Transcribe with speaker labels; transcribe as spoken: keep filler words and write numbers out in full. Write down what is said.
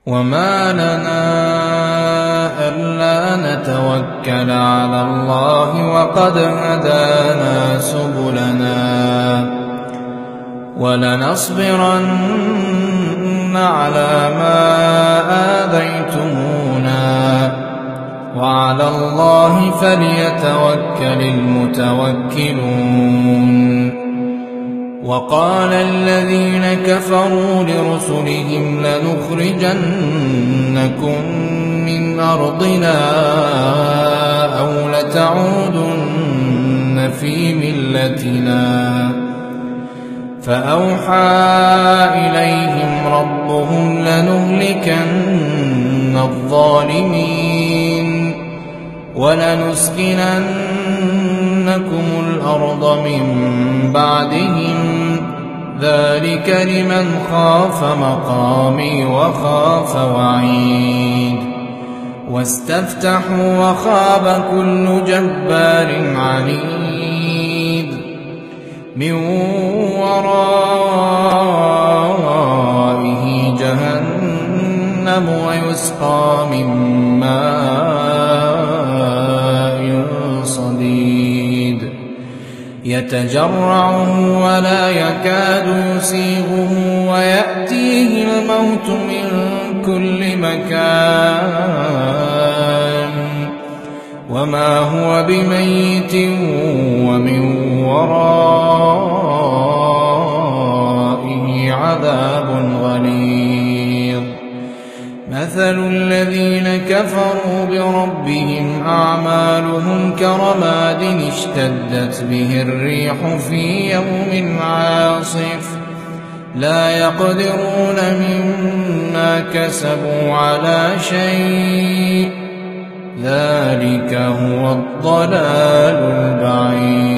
Speaker 1: وما لنا ألا نتوكل على الله وقد هدانا سبلنا ولنصبرن على ما آذيتمونا وعلى الله فليتوكل المتوكلون. وقال الذين كفروا لرسلهم لنخرجنكم من أرضنا أو لتعودن في ملتنا فأوحى إليهم ربهم لنهلكن الظالمين ولنسكننكم الأرض من بعدهم ذلك لمن خاف مقامي وخاف وعيد. واستفتحوا وخاب كل جبار عنيد من ورائه جهنم ويسقى من ماء صديد يتجرعه ولا يكاد يسيغه ويأتيه الموت من كل مكان وما هو بميت ومن ورائه عذاب غليظ. مثل الذين كفروا بربهم أعمالهم كرماد اشتدت به الريح في يوم عاصف لا يقدرون مما كسبوا على شيء ذلك هو الضلال البعيد.